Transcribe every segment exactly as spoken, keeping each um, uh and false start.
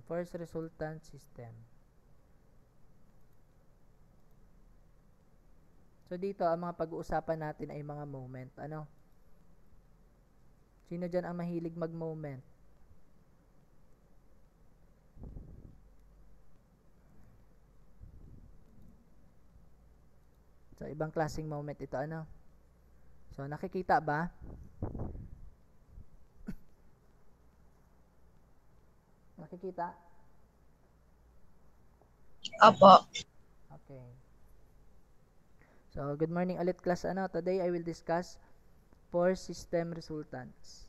force resultant system. So dito, ang mga pag-uusapan natin ay mga moment. Ano? Sino dyan ang mahilig mag-moment? So, ibang klaseng moment ito. Ano? So, nakikita ba? Nakikita? Opo. Okay. So, good morning ulit class. Ano? Today, I will discuss force system resultants.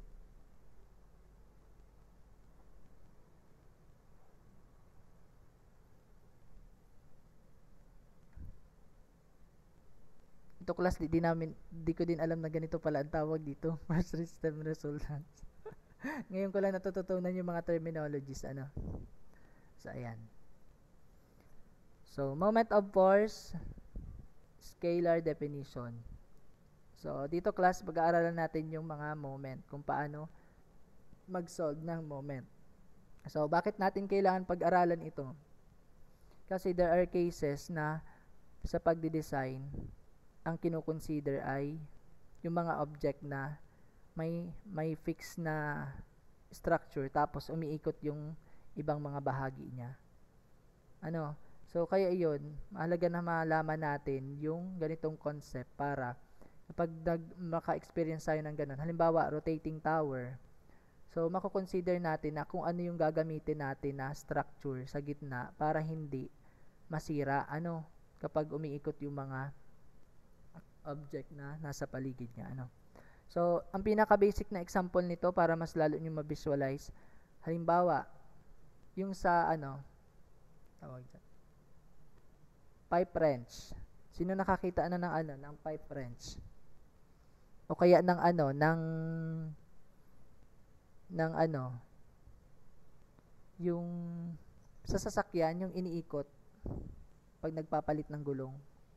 Ito class, di, di namin, di ko din alam na ganito pala ang tawag dito. Force system resultants. Ngayon ko lang natututunan yung mga terminologies. Ano? So, ayan. So, moment of force, scalar definition. So, dito class, pag-aaralan natin yung mga moment, kung paano mag-solve ng moment. So, bakit natin kailangan pag-aralan ito? Kasi there are cases na sa pagdi-design, ang kino-consider ay yung mga object na may may fix na structure tapos umiikot yung ibang mga bahagi niya. Ano? So, kaya iyon, mahalaga na malaman natin yung ganitong concept para kapag nag, maka-experience tayo ng ganun, halimbawa, rotating tower, so, mako-consider natin na kung ano yung gagamitin natin na structure sa gitna para hindi masira, ano, kapag umiikot yung mga object na nasa paligid niya, ano. So, ang pinaka-basic na example nito para mas lalo nyo ma-visualize, halimbawa, yung sa, ano, tawag dyan, pipe wrench. Sino nakakita na ng ano, ng pipe wrench? O kaya ng ano, ng ng ano, yung sa sasakyan, yung iniikot pag nagpapalit ng gulong.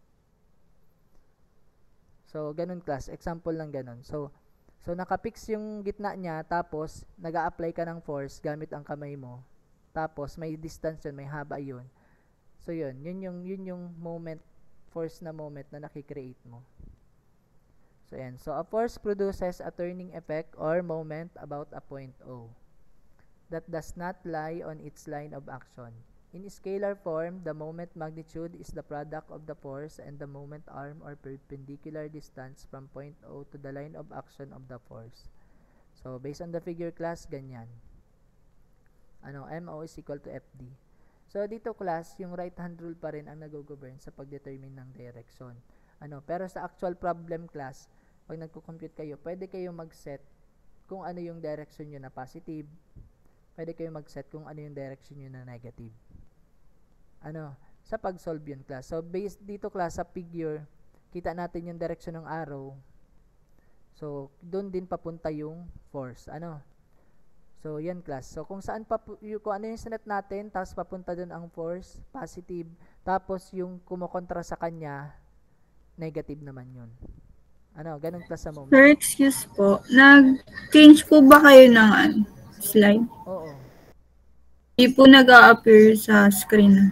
So, ganun class. Example lang ganun. So, so nakapix yung gitna niya, tapos nag-a-apply ka ng force gamit ang kamay mo. Tapos, may distance yun, may haba yun. So, yun. Yun yung, yun yung moment, force na moment na nakikreate mo. So, yan. So, a force produces a turning effect or moment about a point O that does not lie on its line of action. In scalar form, the moment magnitude is the product of the force and the moment arm or perpendicular distance from point O to the line of action of the force. So, based on the figure class, ganyan. Ano, M O is equal to F D. So, dito class, yung right hand rule pa rin ang nag-govern sa pag-determine ng direction. Ano, pero sa actual problem class, pag nagko-compute kayo, pwede kayo mag-set kung ano yung direction nyo na positive, pwede kayo mag-set kung ano yung direction nyo na negative. Ano, sa pag-solve yun class. So, based dito class, sa figure, kita natin yung direction ng arrow. So, doon din papunta yung force. Ano? So, yan class. So, kung saan pa, yung, kung ano yung sinet natin, tapos papunta doon ang force, positive, tapos yung kumokontra sa kanya, negative naman yun. Ano, ganun class sa moment. Sir, excuse po. Nag-change po ba kayo ng ano, slide? Oo. Hindi po nag-a-appear sa screen.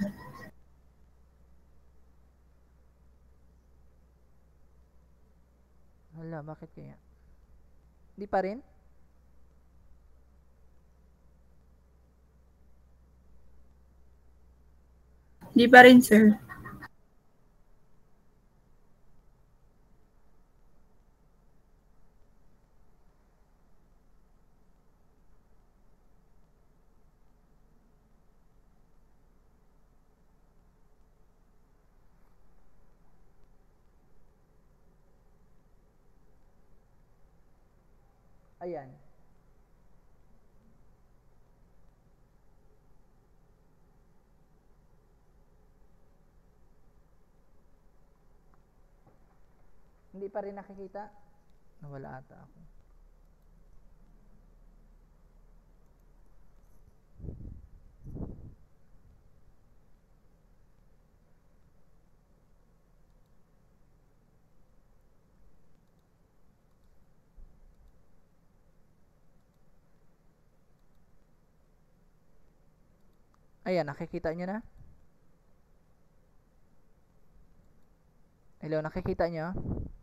Hala, bakit kaya? Hindi pa rin? Hindi pa rin, sir. Ayan. Hindi pa rin nakikita? Nawala ata ako. Ayan, nakikita nyo na? Hello, nakikita nyo?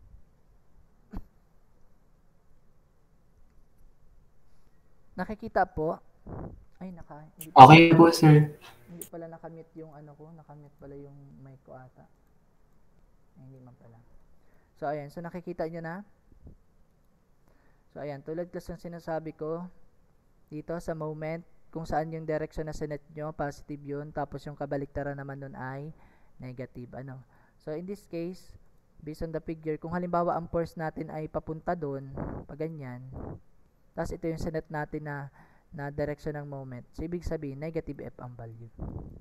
Nakikita po? Ay, naka... Hindi pala, Okay po, sir. hindi pala nakamute yung ano ko. Nakamute pala yung mic ko ata. Ay, hindi man pala. So, ayan. So, nakikita nyo na? So, ayan. Tulad kasi yung sinasabi ko, dito sa moment, kung saan yung direction na sinet nyo, positive yun. Tapos yung kabaliktaran naman nun ay negative. Ano? So, in this case, based on the figure, kung halimbawa ang force natin ay papunta doon, pag ganyan, tapos ito yung sinet natin na, na direction ng moment. So, ibig sabihin, negative F ang value.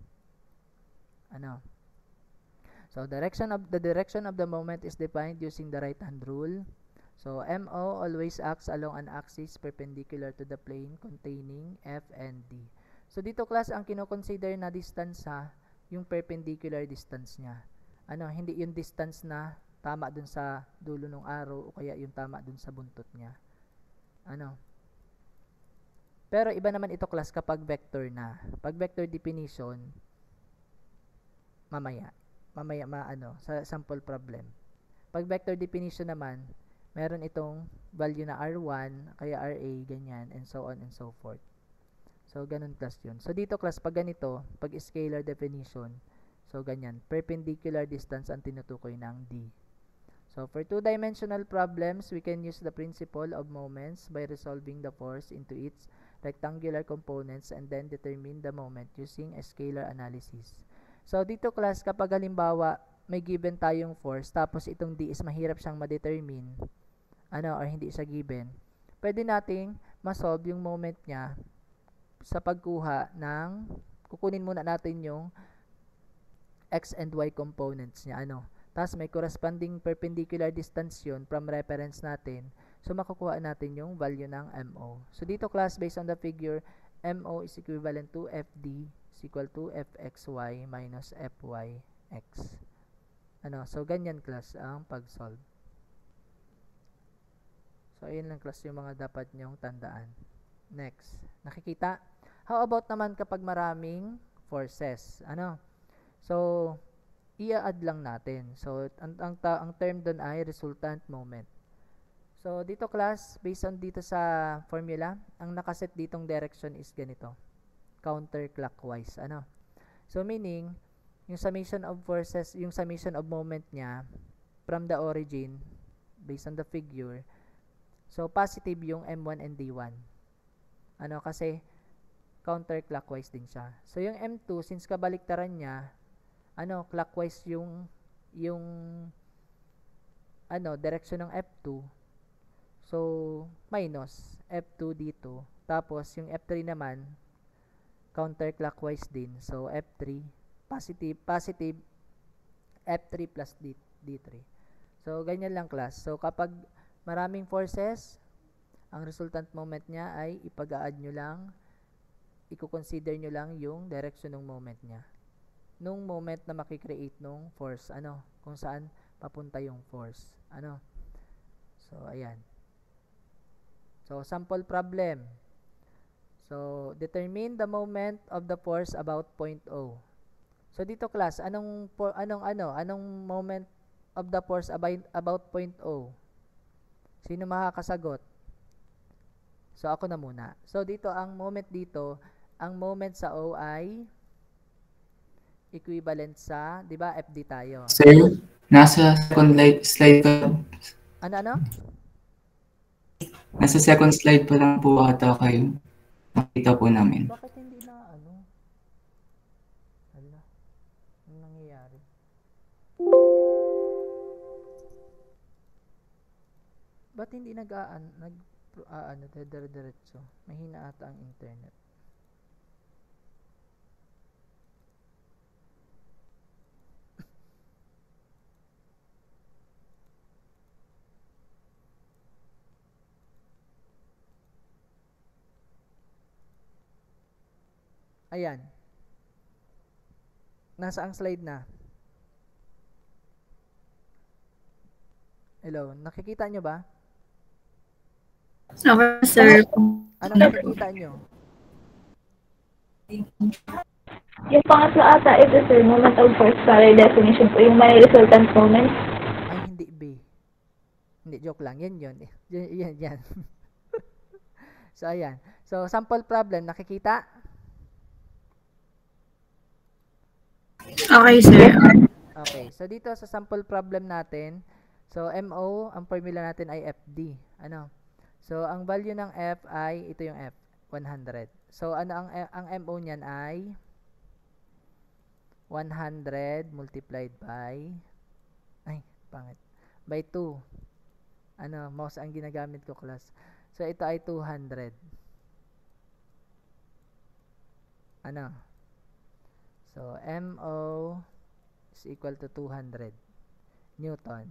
Ano? So, direction of the direction of the moment is defined using the right-hand rule. So, M O always acts along an axis perpendicular to the plane containing F and D. So, dito class, ang kino-consider na distance ha, yung perpendicular distance niya. Ano, hindi yung distance na tama dun sa dulo ng arrow o kaya yung tama dun sa buntot niya. Ano? Pero iba naman ito class kapag vector na. Pag vector definition, mamaya. Mamaya maano sa sample problem. Pag vector definition naman, meron itong value na R one, kaya R A, ganyan, and so on and so forth. So, ganun class yun. So, dito class, pag ganito, pag scalar definition, so, ganyan, perpendicular distance ang tinutukoy ng D. So, for two-dimensional problems, we can use the principle of moments by resolving the force into its rectangular components and then determine the moment using a scalar analysis. So, dito class, kapag halimbawa, may given tayong force, tapos itong D is mahirap siyang ma-determine, ano, or hindi siya given, pwede nating ma-solve yung moment niya sa pagkuha ng, kukunin muna natin yung X and Y components niya, ano. Tapos may corresponding perpendicular distance yun from reference natin. So, makukuha natin yung value ng M O. So, dito class, based on the figure, M O is equivalent to F D is equal to F X Y minus F Y X. Ano, so, ganyan class ang pag-solve. So, ayun lang class yung mga dapat nyong tandaan. Next. Nakikita? How about naman kapag maraming forces? Ano? So, i-add lang natin. So, ang, ang, ang term doon ay resultant moment. So, dito class, based on dito sa formula, ang nakaset ditong direction is ganito. Counterclockwise. Ano? So, meaning, yung summation of forces, yung summation of moment niya from the origin, based on the figure, so, positive yung M one and D one. Ano? Kasi, counterclockwise din siya. So, yung M two, since kabaliktaran niya, ano, clockwise yung, yung, ano, direction ng F two. So, minus F two dito. Tapos, yung F three naman, counterclockwise din. So, F three, positive, positive, F three plus D, D3. So, ganyan lang class. So, kapag maraming forces, ang resultant moment niya ay ipag-a-add nyo lang, i-consider nyo lang yung direction ng moment niya. Nung moment na makikreate nung force, ano, kung saan papunta yung force. Ano? So, ayan. So, sample problem. So, determine the moment of the force about point O. So, dito class, anong, po, anong, ano, anong moment of the force about, about point O? Sino makakasagot? So, ako na muna. So, dito, ang moment dito, ang moment sa O ay equivalent sa, di ba, F D tayo. Sir, nasa second li- slide pa. Ano, ano? Nasa second slide pa lang po ata kayo. Nakita po namin. Bakit hindi na, ano? Hala, anong nangyayari? Ba't hindi nag-aan, nag, uh, ano, dire-diretso? Mahina ata ang internet. Ayan. Nasa ang slide na. Hello, nakikita nyo ba? Okay, sir. Ano nakikita nyo? Yung pangatlo ata, ito sir, moment of force value definition po, yung may resultant moment. Ay, hindi B. Hindi, joke lang. Yan yun. Yan, yan, yan. So, ayan. So, sample problem. Nakikita? Okay, sir. Okay. So, dito sa sample problem natin, so, M O, ang formula natin ay F D. Ano? So, ang value ng F ay, ito yung F, one hundred. So, ano ang, ang M O niyan ay one hundred multiplied by, ay, pangit, by two. Ano, mouse ang ginagamit ko, class. So, ito ay two hundred. Ano? So, M O is equal to two hundred Newton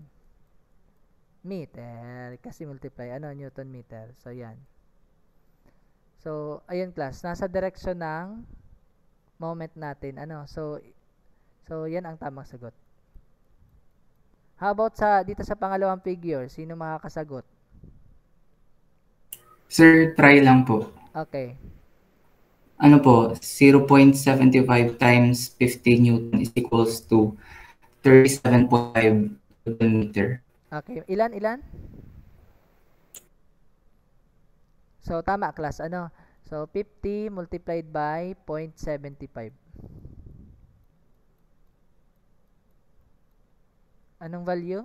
meter. Kasi multiply, ano, Newton meter. So, yan. So, ayun, class. Nasa direction ng moment natin. Ano? So, so yan ang tamang sagot. How about sa, dito sa pangalawang figure? Sino makakasagot? Sir, try lang po. Okay. Ano po, zero point seven five times fifty Newton is equals to thirty-seven point five Newton meter. Okay. Ilan, ilan? So, tama, class. Ano? So, fifty multiplied by zero point seven five. Anong value?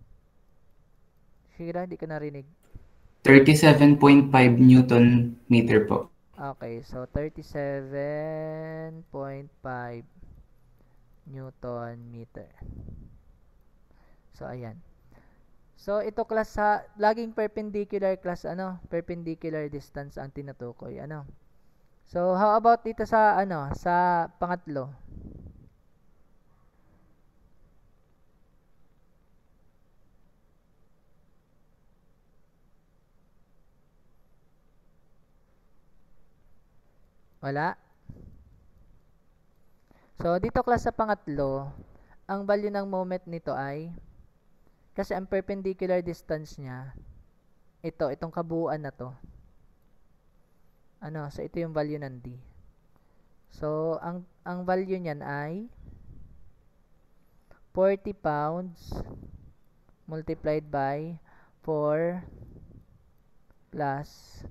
Shira, hindi ko narinig. thirty-seven point five Newton meter po. Okay, so thirty-seven point five Newton meter. So, ayan. So, ito class sa, laging perpendicular class, ano? Perpendicular distance ang tinutukoy, ano? So, how about dito sa, ano? Sa pangatlo? Wala? So, dito class sa pangatlo, ang value ng moment nito ay, kasi ang perpendicular distance niya, ito, itong kabuuan na to. Ano, so ito yung value ng D. So, ang, ang value niyan ay forty pounds multiplied by four plus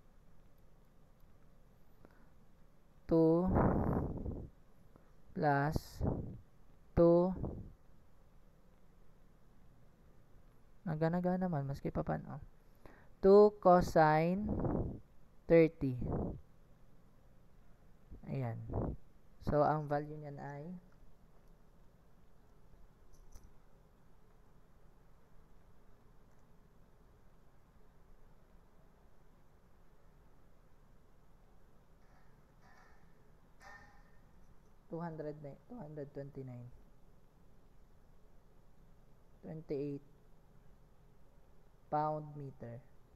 two plus two. Naga-naga naman, maski pa paano. two cosine thirty. Ayan. So, ang value niyan ay two hundred, two twenty-nine. twenty-eight pound meter.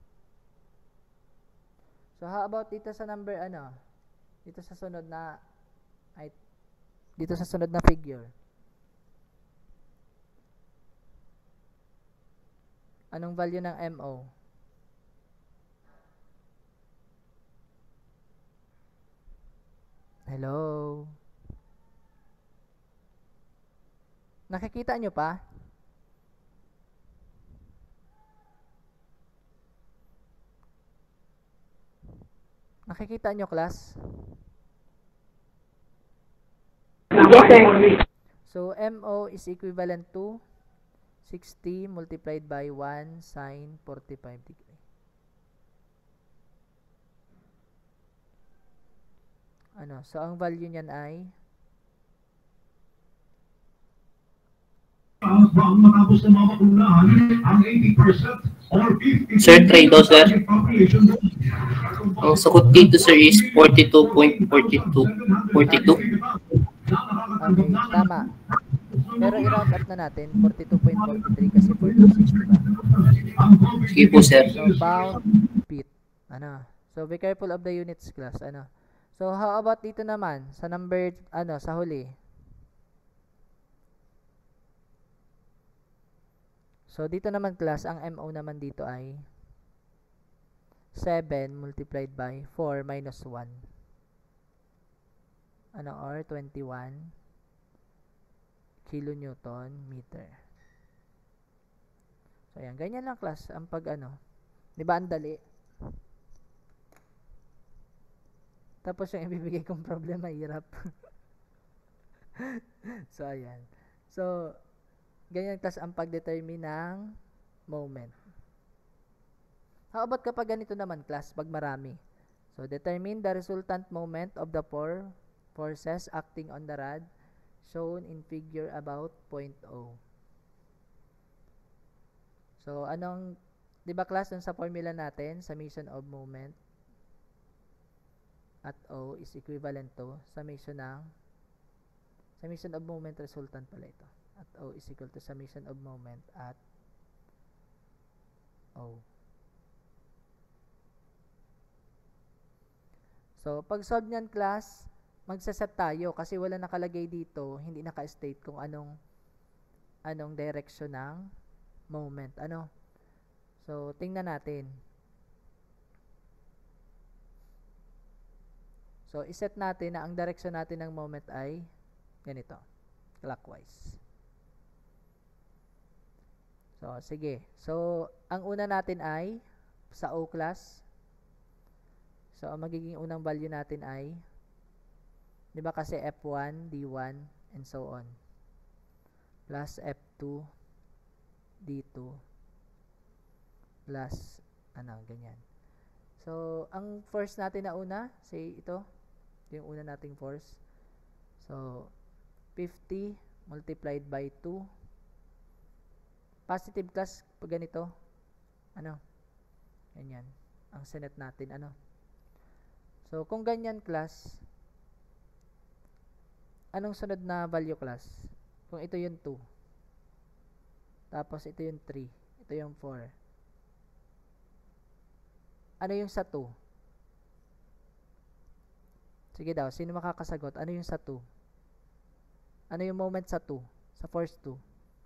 So, how about dito sa number, ano? Dito sa sunod na, ay, dito sa sunod na figure. Anong value ng M O? Hello? Nakikita nyo pa? Nakikita nyo, class? Yes, sir. So, M O is equivalent to sixty multiplied by one sine forty-five degree. Ano? So, ang value niyan ay matapos na mapakulaan ang eighty percent or fifty Sir, try daw, sir. Ang sagot dito, sir, is forty-two point four two. forty-two. okay, tama. Pero i-round up na natin, forty-two point four three kasi forty-six, diba? Sige po, sir. So, pound feet. Ano? So, be careful of the units, class. Ano? So, how about dito naman? Sa number, ano, sa huli. So, dito naman, class, ang M O naman dito ay seven multiplied by four minus one. ano, or twenty-one kilonewton meter. So, ayan. Ganyan lang, class. Ang pag, ano, di ba ang dali? Tapos yung ibibigay kong problema, hirap. So, ayan. So, ganyan, class, ang pag-determine ng moment. How about kapag ganito naman, class, pag marami? So, determine the resultant moment of the four forces acting on the rod shown in figure about point O. So, anong, di ba class, dun sa formula natin, summation of moment at O is equivalent to summation ng, summation of moment resultant pala ito. At O is equal to summation of moment at O. So, pag solve niyan, class, magsaset tayo kasi wala nakalagay dito, hindi naka-state kung anong anong direction ng moment. Ano? So, tingnan natin. So, iset natin na ang direction natin ng moment ay ganito, clockwise. So, sige. So, ang una natin ay sa O, class. So, ang magiging unang value natin ay, di ba kasi F one, D one, and so on. Plus F two, D two, plus, ano, ganyan. So, ang force natin na una, say ito, ito yung una nating force. So, fifty multiplied by two. Positive, class, pag ganito, ano, ganyan. Ang sinet natin, ano. So, kung ganyan, class, anong sunod na value, class? Kung ito yung two, tapos ito yung three, ito yung four. Ano yung sa two? Sige daw, sino makakasagot? Ano yung sa two? Ano yung moment sa two? Sa force two?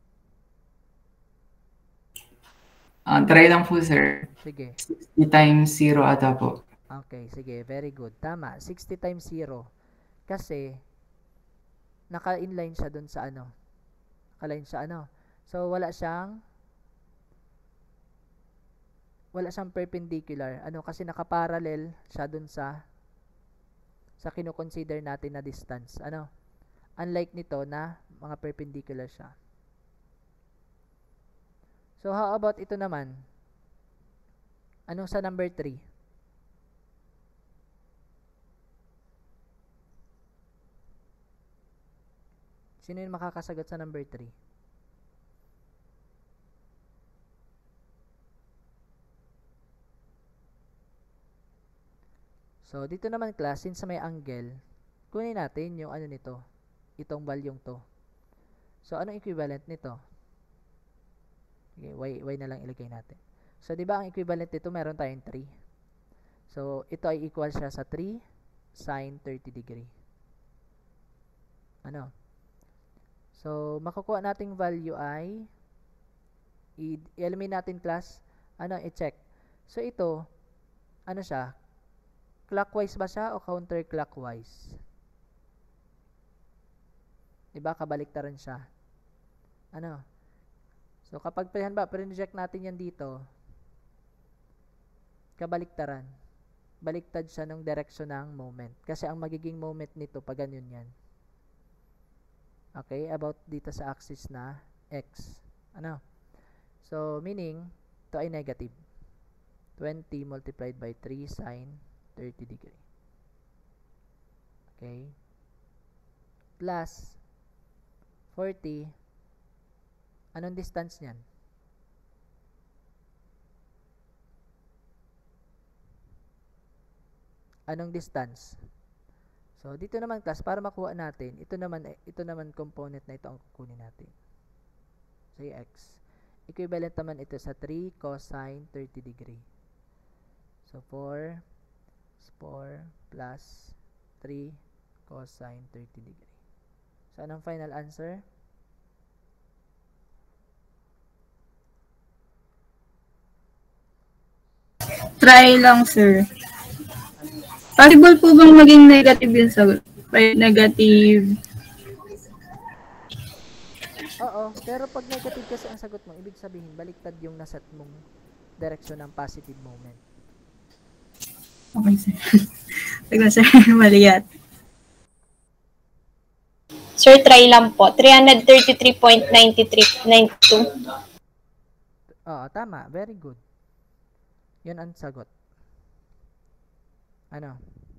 Uh, try lang po, sir. Sige. sixty times zero ata po. Okay, sige. Very good. Tama. sixty times zero. Kasi, naka-inline siya dun sa ano. Naka-line siya ano. So, wala siyang wala siyang perpendicular. Ano? Kasi naka-parallel siya dun sa sa kino-consider natin na distance. Ano? Unlike nito na mga perpendicular siya. So, how about ito naman? Anong sa number three? Sino yung makakasagot sa number three? So, dito naman, class, since may angle, kunin natin yung ano nito, itong valueng to. So, anong equivalent nito? Okay, y, y na lang ilagay natin. So, di ba ang equivalent nito, meron tayong three. So, ito ay equal siya sa three sine thirty degree. Ano? So, makukuha nating value ay i-eliminate natin, class. Ano, i-check. So, ito, ano siya? Clockwise ba siya o counterclockwise? Diba? Kabaliktaran siya. Ano? So, kapag ba, pre-inject natin yan dito, kabaliktaran. Baliktad siya ng direction ng moment. Kasi ang magiging moment nito, pag ganyan yan. Okay, about dito sa axis na X. Ano? So, meaning, ito ay negative. twenty multiplied by three sine thirty degree. Okay. Plus, forty. Anong distance niyan? Anong distance? So, dito naman, class, para makuha natin, ito naman, ito naman component na ito ang kukunin natin. So, X. Equivalent naman ito sa three cosine thirty degree. So, four, four plus three cosine thirty degree. So, anong final answer? Try lang, sir. Possible po bang maging negative yung sagot? five negative. Oo, pero pag negative kasi ang sagot mo, ibig sabihin, baliktad yung naset mong direksyon ng positive moment. Okay, sir. Tagna, sir. Mali yan. Sir, try lang po. three thirty-three point nine three nine two. Oo, tama. Very good. Yun ang sagot. Ano?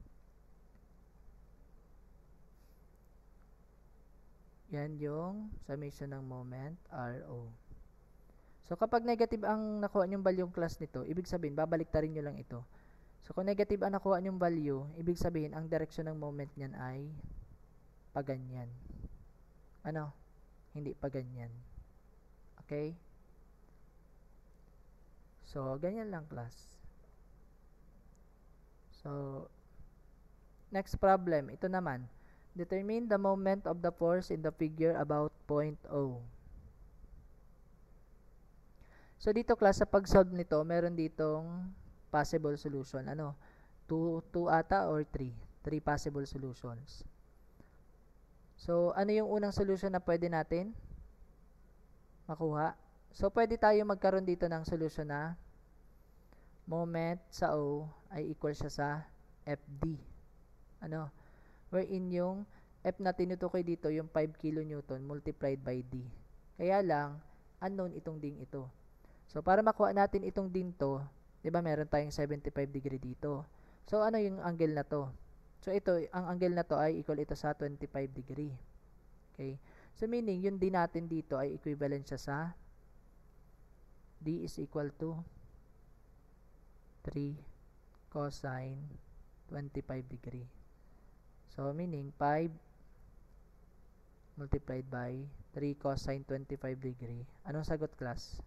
Yan yung summation ng moment, R O. So, kapag negative ang nakuha nyong value yung class nito, ibig sabihin, babaliktarin nyo lang ito. So, kung negative ang nakuha nyong value, ibig sabihin, ang direksyon ng moment nyan ay paganyan. Ano? Hindi paganyan. Okay? So, ganyan lang, class. So, next problem. Ito naman. Determine the moment of the force in the figure about point O. So, dito, class, sa pag-solve nito, meron ditong possible solution. Ano? two, two ata or three? three possible solutions. So, ano yung unang solution na pwede natin makuha? So, pwede tayo magkaroon dito ng solution na moment sa O ay equal siya sa F D. Ano? Wherein yung F na tinutukoy dito, yung five kilonewton multiplied by D. Kaya lang, unknown itong ding ito. So, para makuha natin itong din to, di ba meron tayong seventy-five degree dito. So, ano yung angle na to? So, ito, ang angle na to ay equal ito sa twenty-five degree. Okay? So, meaning, yung D natin dito ay equivalent siya sa D is equal to three cosine twenty-five degree. So, meaning, five multiplied by three cosine twenty-five degree. Anong sagot, class?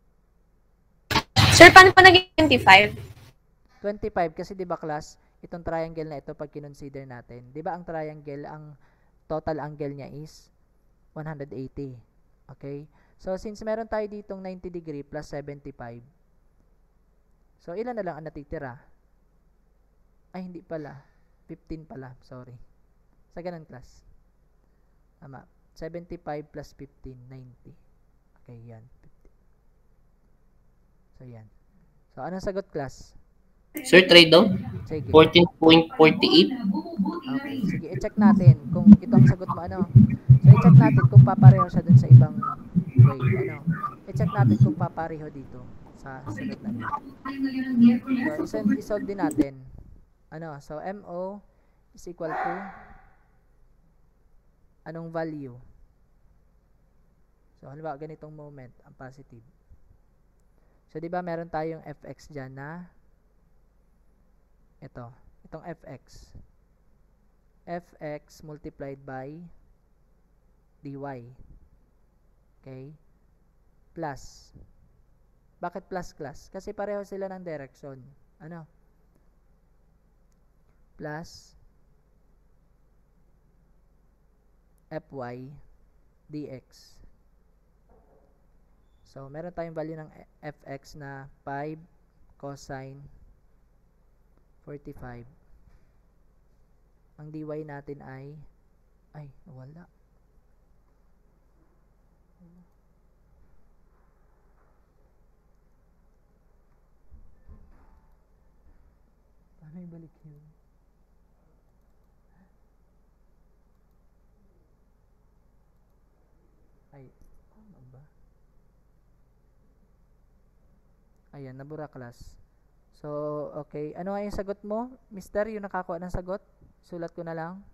Sir, paano pa naging twenty-five? twenty-five kasi 'di ba, class, itong triangle na ito pag kinonsider natin. 'Di ba ang triangle, ang total angle niya is one hundred eighty. Okay? So since meron tayo ditong ninety degree plus seventy-five. So ilan na lang ang natitira? Ay hindi pala. fifteen pala, sorry. Sa ganun, class. Tama. seventy-five plus fifteen, ninety. Okay, yan. So yan. So anong sagot, class? Sir, try daw. Sige. fourteen point four eight. Okay, sige, i-check natin kung ito ang sagot mo, ano. So, i-check natin kung papareho siya dun sa ibang way, ano. I-check natin kung papareho dito sa sunod na ito. So, isolve din natin. Ano, so, M O is equal to anong value? So, halimbawa, ganitong moment, ang positive. So, di ba meron tayong F X dyan na ito, itong F X. F X multiplied by dy. Okay? Plus. Bakit plus, class? Kasi pareho sila ng direction. Ano? Plus Fy dx. So, meron tayong value ng Fx na five cosine forty-five. Ang dy natin ay ay, nawala. Paano ibalik yun? Ay, ano ba? Ayan, nabura, class. So, okay. Ano nga yung sagot mo, mister? Yung nakakuha ng sagot? Sulat ko na lang.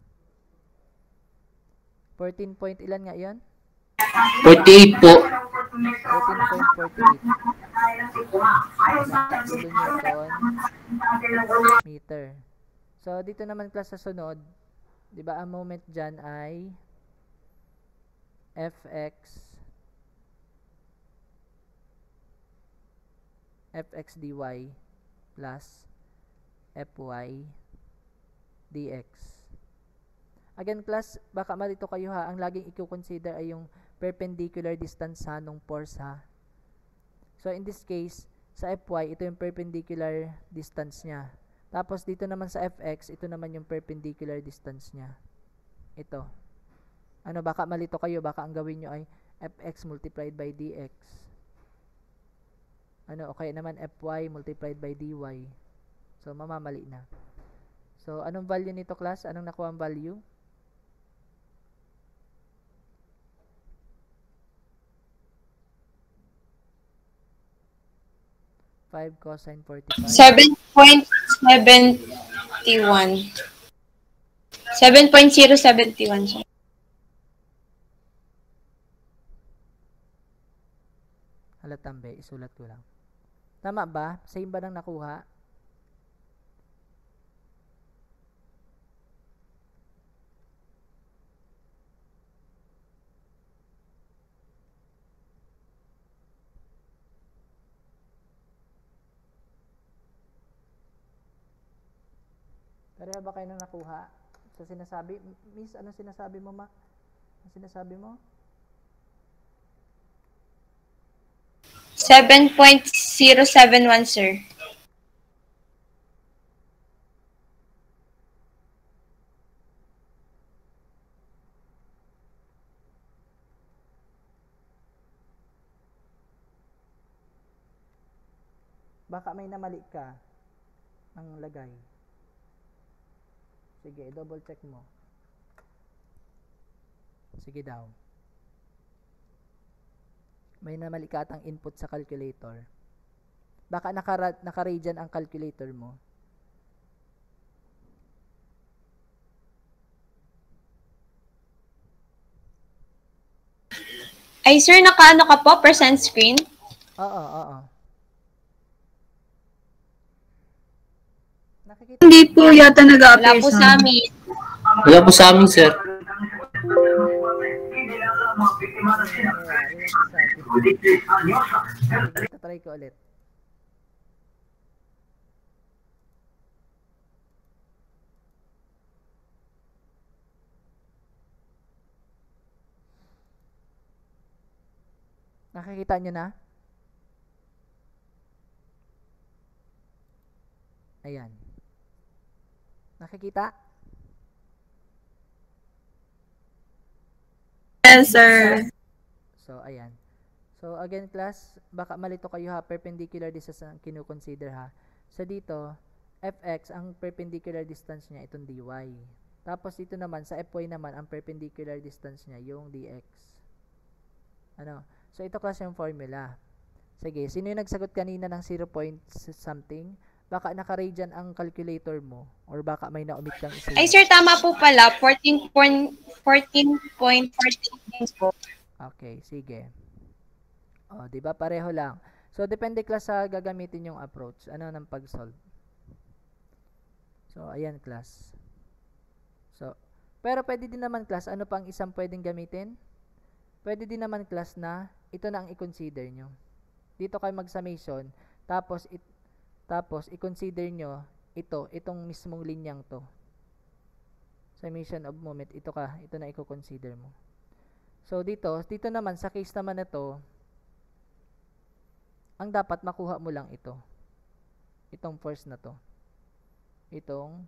fourteen point ilan nga yan? forty-eight po. fourteen point four eight. Kilonewton meter. So, dito naman, class, sa sunod, di ba ang moment dyan ay Fx Fx dy plus Fy dx. Again, class, baka malito kayo, ha. Ang laging i-consider ay yung perpendicular distance sa nung force, ha. So, in this case, sa Fy, ito yung perpendicular distance niya. Tapos, dito naman sa Fx, ito naman yung perpendicular distance niya. ito. Ano, baka malito kayo, baka ang gawin nyo ay fx multiplied by dx. Ano, okay naman fy multiplied by dy. So, mamamali na. So, anong value nito, class? Anong nakuha ang value? five cosine forty-five. seven point seven one. seven point zero seven one. Halatambe, isulat ko lang. Tama ba? Same ba ng nakuha? Pareha ba kayo nang nakuha? Sa sinasabi, Miss, ano sinasabi mo, ma? Ano sinasabi mo? seven point zero seven one, sir. Baka may namali ka ang lagay. Sige, double check mo. Sige daw. May namali ka atang input sa calculator. Baka naka, naka-read dyan ang calculator mo. Ay, sir, nakaano ka po? Percent screen? Oo, oo. Nakikita Hindi po yata Wala nag-a-appear po sa sa amin. Wala po sa amin, sir. try ko ulit. Nakikita nyo na? Ayan. Nakikita? Yes, sir. So, ayan. So, again, class, baka malito kayo ha, perpendicular distance ang kinukonsider ha. So, dito, fx, ang perpendicular distance niya, itong dy. Tapos, dito naman, sa fy naman, ang perpendicular distance niya, yung dx. Ano? So, ito class yung formula. Sige, sino yung nagsagot kanina ng zero point something? Baka naka-read dyan ang calculator mo, or baka may na-omit kang isulat. Ay, sir, tama po pala. fourteen point one four po. Okay, sige. O, di ba pareho lang. So, depende class sa gagamitin yung approach. Ano ng pag-solve. So, ayan class. So, pero pwede din naman class, ano pang isang pwedeng gamitin? Pwede din naman class na ito na ang i-consider nyo. Dito kayo mag-summation, tapos it, tapos i-consider nyo ito, itong mismong linyang to. Summation of moment, ito ka, ito na i-consider mo. So, dito, dito naman, sa case naman na to, ang dapat makuha mo lang ito. Itong force na to. Itong,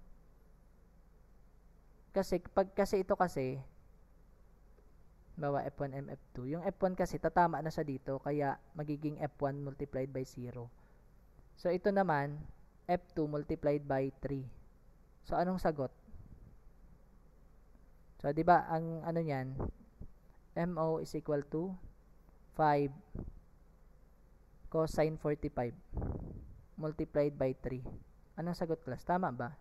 kasi, pag kasi ito kasi, bawa F one M F two. Yung F one kasi, tatama na siya dito, kaya magiging F one multiplied by zero. So, ito naman, F two multiplied by three. So, anong sagot? So, di ba ang ano niyan, M O is equal to five cosine forty-five multiplied by three. Anong sagot class? Tama ba?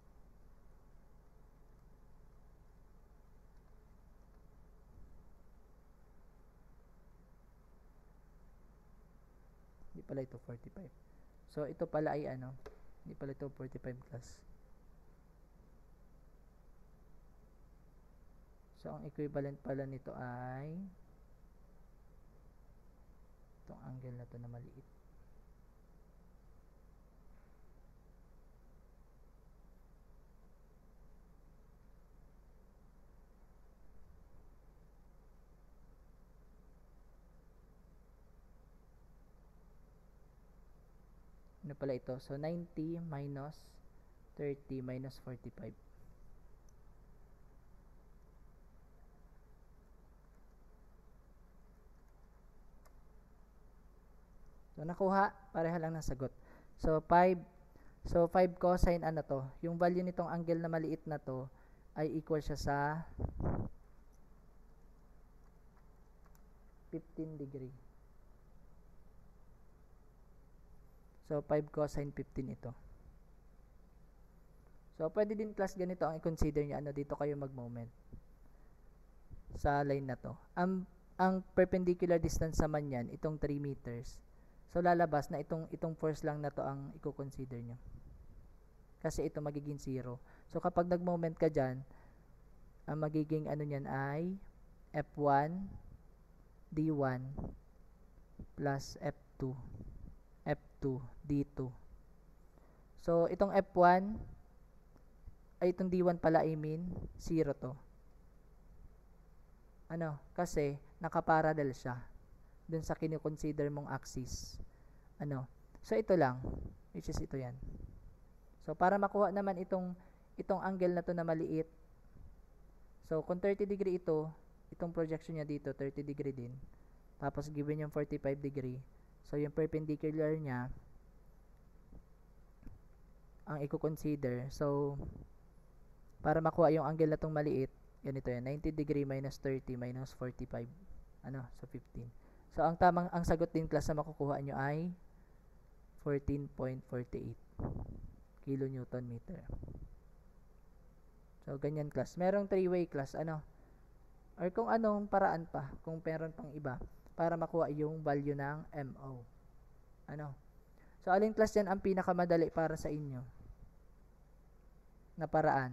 Hindi pala ito forty-five. So, ito pala ay ano? Hindi pala ito forty-five class. So, ang equivalent pala nito ay itong angle na to na maliit. Ano pala ito? So, ninety minus thirty minus forty-five. So, nakuha, pareha lang ng sagot. So, five, so five cosine ano to? Yung value nitong angle na maliit na to ay equal siya sa fifteen degree. So, five cosine fifteen ito. So, pwede din class ganito ang i-consider nyo. Ano, dito kayo mag-moment sa line na to. Ang, ang perpendicular distance naman yan, itong three meters. So, lalabas na itong, itong force lang na to ang i-consider nyo. Kasi ito magiging zero. So, kapag nag-moment ka dyan, ang magiging ano nyan ay F one D one plus F two F two D two. So, itong F one ay itong D one pala, I mean, zero to. Ano? Kasi, nakaparallel siya dun sa kinu-consider mong axis. Ano? So, ito lang. Which is ito yan. So, para makuha naman itong, itong angle na to na maliit. So, kung thirty degree ito, itong projection niya dito, thirty degree din. Tapos, given yung forty-five degree. So, yung perpendicular niya, ang i-consider. So, para makuha yung angle na tong maliit, ganito yan, ninety degree minus thirty minus forty-five. Ano? So, fifteen. So, ang tamang, ang sagot din class na makukuha nyo ay fourteen point four eight kilonewton meter. So, ganyan class. Merong three-way class, ano? Or kung anong paraan pa, kung meron pang iba, para makuha yung value ng M O. Ano? So, aling class yan ang pinakamadali para sa inyo na paraan?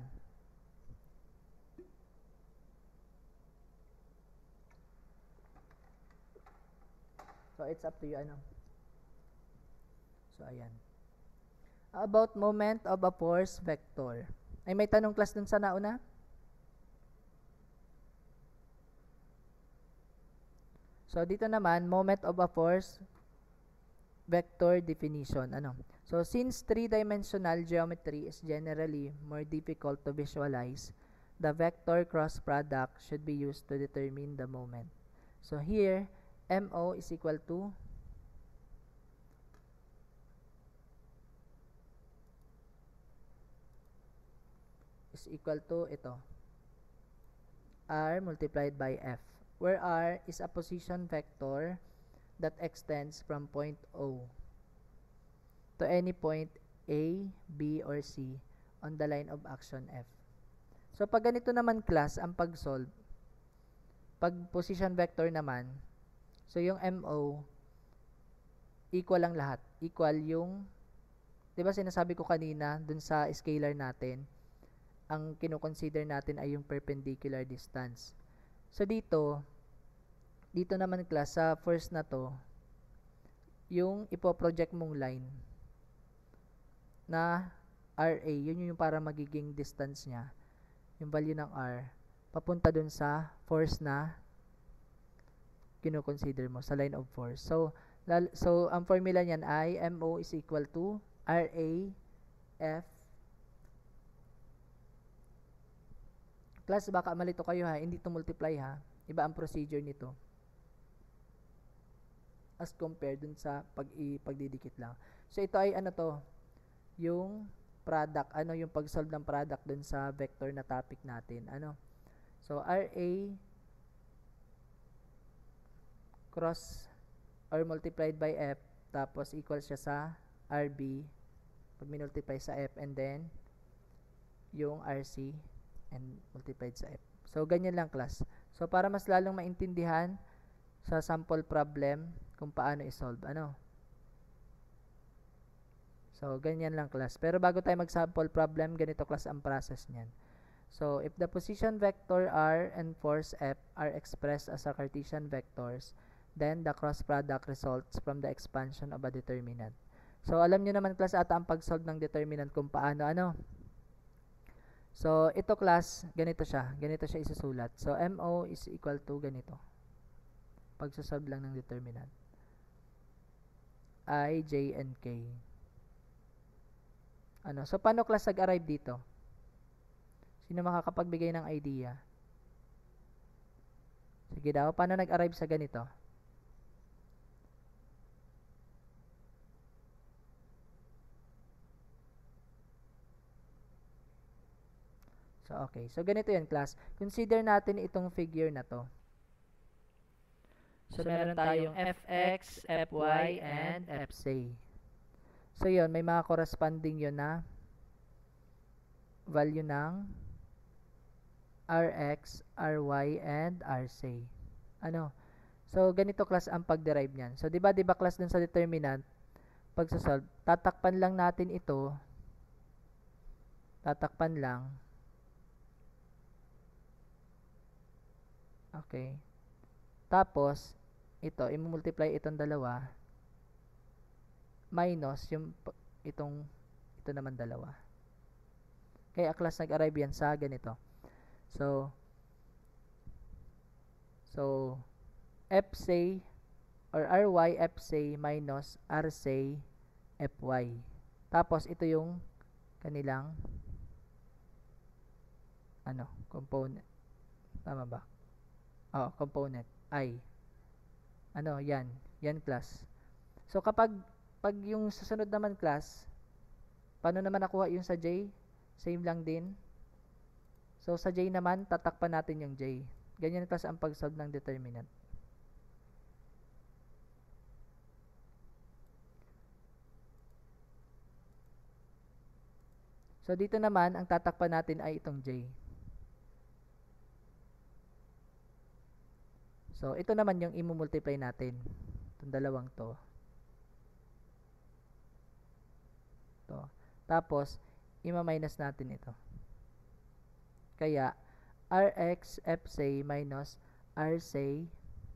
So, it's up to you, ano? So, ayan. About moment of a force vector. Ay, may tanong class dun sa nauna? So, dito naman, moment of a force vector definition. Ano? So, since three-dimensional geometry is generally more difficult to visualize, the vector cross product should be used to determine the moment. So, here, M O is equal to is equal to ito, R multiplied by F, where R is a position vector that extends from point O to any point A, B, or C on the line of action F. So, pag ganito naman class, ang pag-solve, pag position vector naman, so yung M O, equal lang lahat. Equal yung, di ba sinasabi ko kanina, dun sa scalar natin, ang kino-consider natin ay yung perpendicular distance. So, dito, dito naman class, sa first na to, yung ipoproject mong line na R A, yun yung para magiging distance niya, yung value ng R, papunta dun sa force na kino-consider mo, sa line of force. So, lal so ang formula niyan ay M O is equal to R A F. Class, baka malito kayo ha, hindi to multiply ha. Iba ang procedure nito as compared dun sa pag pagdidikit lang. So, ito ay ano to, yung product, ano yung pag-solve ng product dun sa vector na topic natin. Ano? So, R A cross or multiplied by F, tapos equal siya sa R B pag minultiply sa F, and then yung R C and multiplied sa F. So, ganyan lang class. So, para mas lalong maintindihan sa sample problem kung paano i-solve. Ano? So, ganyan lang class. Pero bago tayo mag-sample problem, ganito class ang process niyan. So, if the position vector R and force F are expressed as a Cartesian vectors, then the cross product results from the expansion of a determinant. So, alam nyo naman class ata ang pag-solve ng determinant kung paano, ano? So, ito class, ganito siya. Ganito siya isusulat. So, M O is equal to ganito. Pagsasolve lang ng determinant. I, J, and K. Ano? So, paano class nag-arrive dito? Sino makakapagbigay ng idea? Sige daw, paano nag-arrive sa ganito? So, okay. So, ganito yan, class. Consider natin itong figure na to. So, meron tayong fx, fy, and fc. So, yun, may mga corresponding yun na value ng rx, ry, and rc. Ano? So, ganito class ang pag-derive niyan. So, di ba, di ba class dun sa determinant, pag solve, tatakpan lang natin ito, tatakpan lang. Okay. Tapos, ito, i-multiply itong dalawa, minus yung, itong, ito naman dalawa. Kaya class nag-arrive yan sa ganito. So, so, fc, or ry fc minus rc fy. Tapos, ito yung kanilang, ano, component. Tama ba? Oh, component. I. Ano, yan. Yan class. So, kapag, pag yung susunod naman class, paano naman nakuha yung sa J? Same lang din. So, sa J naman, tatakpan natin yung J. Ganyan class ang pag-solve ng determinant. So, dito naman, ang tatakpan natin ay itong J. So, ito naman yung i-multiply natin. Itong dalawang to. To. Tapos, i-minus natin ito. Kaya, rx fc minus rc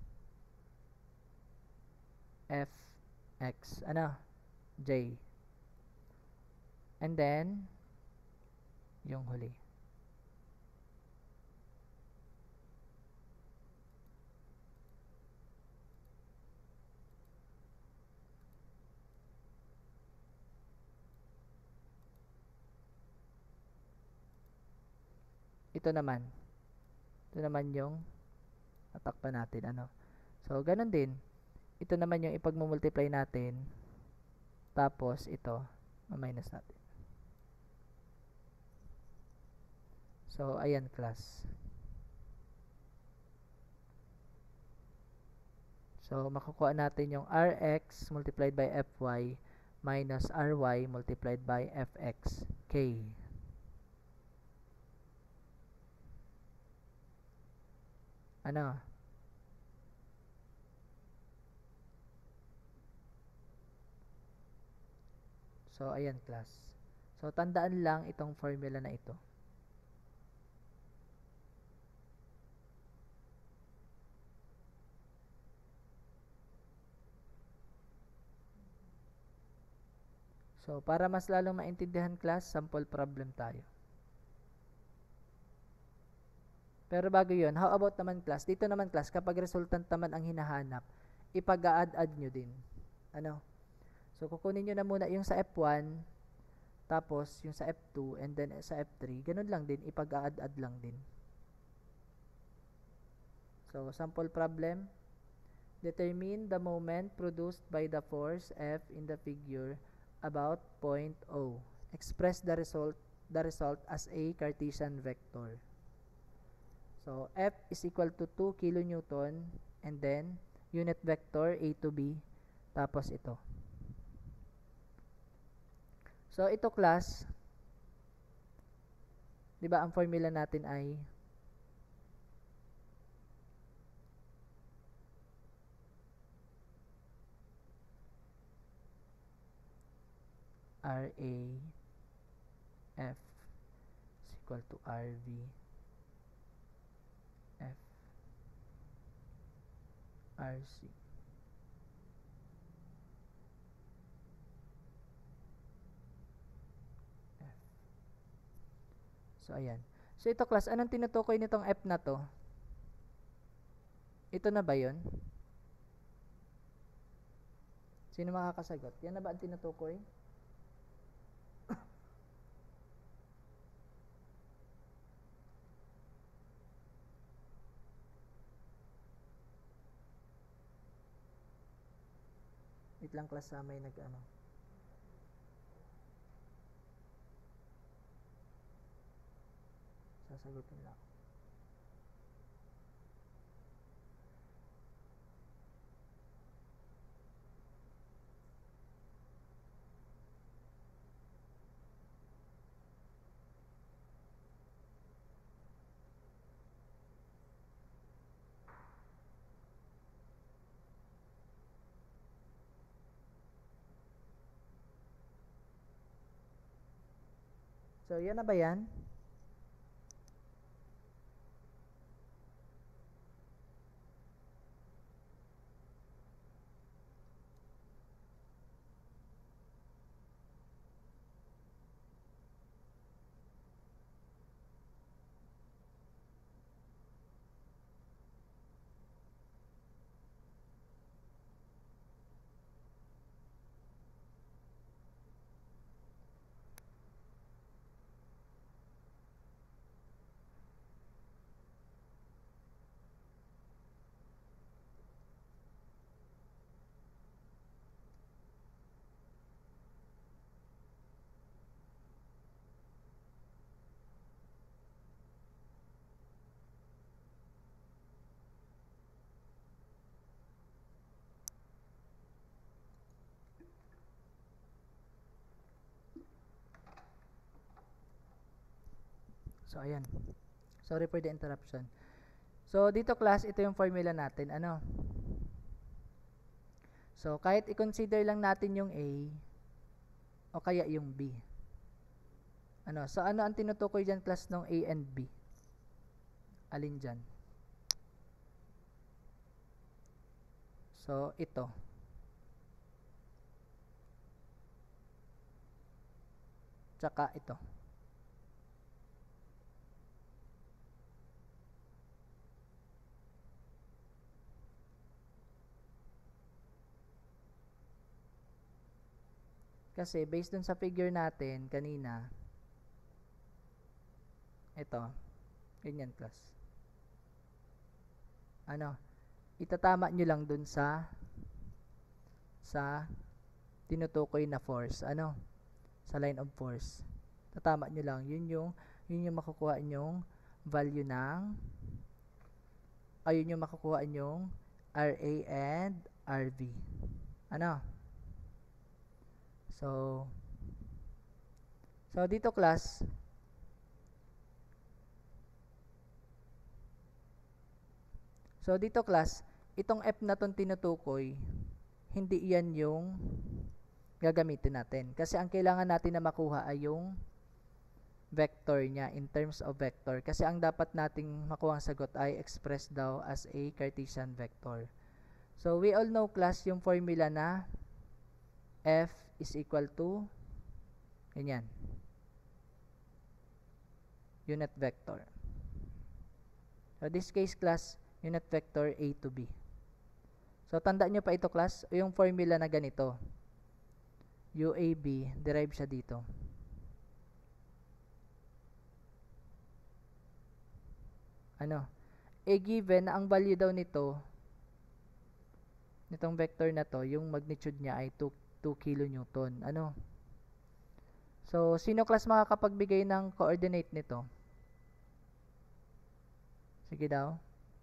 fx. Ano? J. And then, yung huli. Ito naman. Ito naman yung tatakpan natin. Ano? So, ganun din. Ito naman yung ipag-multiply natin. Tapos, ito. Ma-minus natin. So, ayan class. So, makukuha natin yung rx multiplied by fy minus ry multiplied by fx. K. Ano? So, ayan class. So, tandaan lang itong formula na ito. So, para mas lalong maintindihan class, sample problem tayo. Pero bago yun, how about naman class? Dito naman class, kapag resultant naman ang hinahanap, ipag-add-add nyo din. Ano? So, kukunin nyo na muna yung sa F one, tapos yung sa F two, and then sa F three. Ganun lang din, ipag-add-add lang din. So, sample problem. Determine the moment produced by the force F in the figure about point O. Express the result, the result as a Cartesian vector. So, F is equal to two kilonewton, and then, unit vector, A to B, tapos ito. So, ito class, di ba ang formula natin ay R A F is equal to R V F R C. F. So, ayan. So, ito class, anong tinutukoy nitong F na to? Ito na ba yun? Sino makakasagot? Yan na ba ang tinutukoy? Wait lang class, sa may nag ano. Sasagutin lang. So, yan na ba yan? So, ayan. Sorry for the interruption. So, dito class, ito yung formula natin. Ano? So, kahit i-consider lang natin yung A o kaya yung B. Ano? So, ano ang tinutukoy dyan class ng A and B? Alin dyan? So, ito. Tsaka ito. Kasi based dun sa figure natin kanina, ito, ganyan class. Ano, itatama nyo lang dun sa sa tinutukoy na force. Ano, sa line of force. Tatama nyo lang. Yun yung, yun yung makukuha nyong value ng, ayun yung makukuha nyong R A and R V. Ano? So, so dito class, so dito class, itong F na tong tinutukoy, hindi yan yung gagamitin natin. Kasi ang kailangan natin na makuha ay yung vector niya in terms of vector. Kasi ang dapat nating makuha ang sagot ay expressed daw as a Cartesian vector. So, we all know class yung formula na F is equal to ganyan, unit vector. So this case class, unit vector A to B. So tandaan nyo pa ito class, yung formula na ganito, U A B, derive siya dito. Ano? A given na ang value daw nito, nitong vector na to, yung magnitude niya ay two kilonewton. Ano? So, sino class makakapagbigay ng coordinate nito? Sige daw.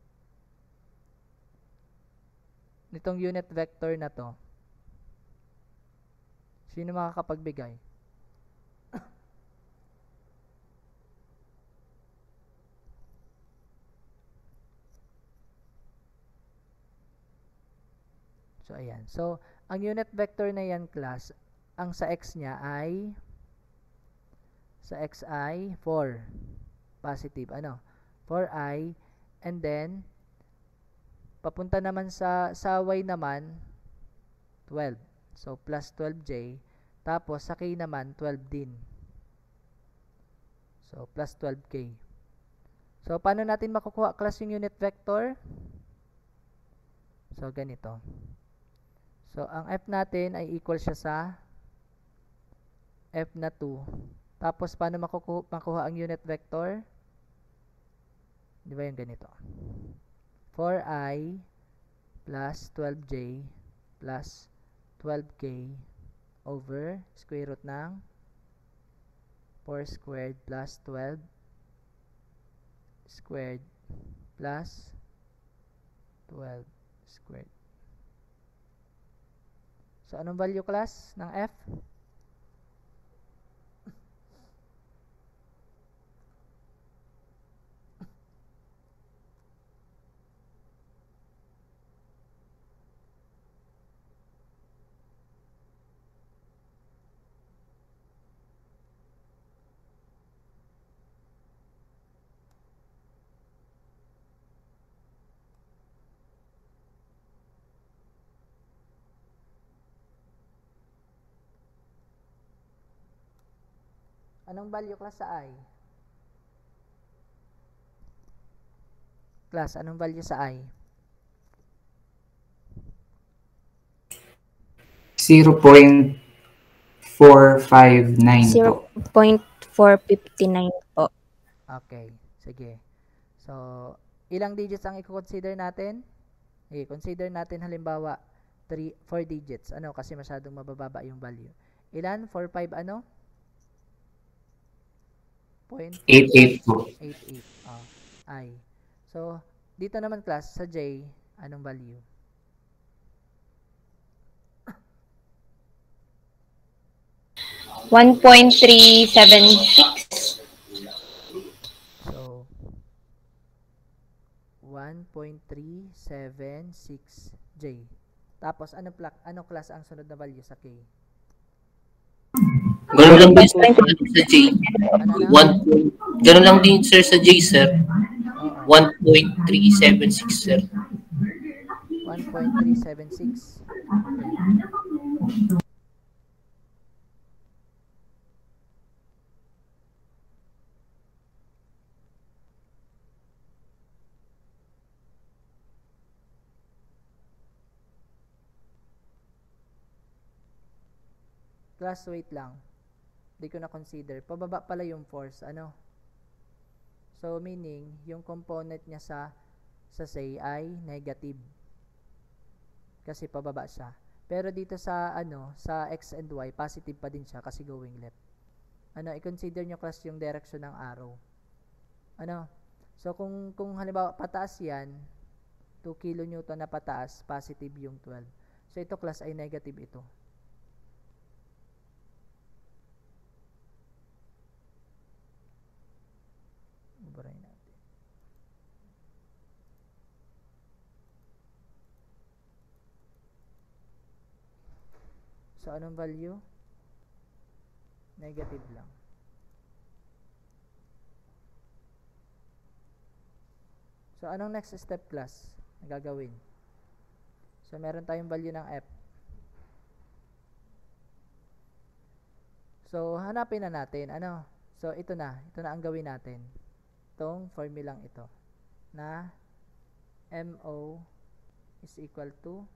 Nitong unit vector na to. Sino makakapagbigay? So, ayan. So, ang unit vector na yan, class, ang sa x niya ay, sa x ay four. Positive. Ano? four i. And then, papunta naman sa, sa y naman, twelve. So, plus twelve j. Tapos, sa k naman, twelve din. So, plus twelve k. So, paano natin makukuha, class, yung unit vector? So, ganito. So, ang f natin ay equal siya sa f na two. Tapos, paano makukuha, makuha ang unit vector? Di ba yung ganito? four i plus twelve j plus twelve k over square root ng four squared plus twelve squared plus twelve squared. So, anong value class ng F? Anong value class sa I? Class, anong value sa I? zero point four five nine po. zero point four five nine po. Okay, sige. So, ilang digits ang i-consider natin? Okay, consider natin halimbawa three, four digits. Ano? Kasi masyadong mabababa yung value. Ilan? four, five ano? Point eight eight po. eight eight. Oh, I. So, dito naman class, sa J, anong value? one point three seven six. So, one point three seven six J. Tapos, ano, plak, ano class ang sunod na value sa K? Ganun lang din sir sa J. Ano na? One, ganun lang din sir sa J sir. Oo. one point three seven six sir. one point three seven six. Class, wait lang. Hindi ko na consider. Pababa pala yung force. Ano? So, meaning, yung component niya sa sa say ay negative. Kasi pababa siya. Pero dito sa, ano, sa x and y, positive pa din siya kasi going left. Ano, i-consider nyo class yung direction ng arrow. Ano? So, kung, kung halimbawa pataas yan, two kilonewton na pataas, positive yung twelve. So, ito class ay negative ito. Buray natin. So, anong value? Negative lang. So, anong next step class na gagawin? So, meron tayong value ng F. So, hanapin na natin. Ano? So, ito na. Ito na ang gawin natin. Itong formulang ito. Na M O is equal to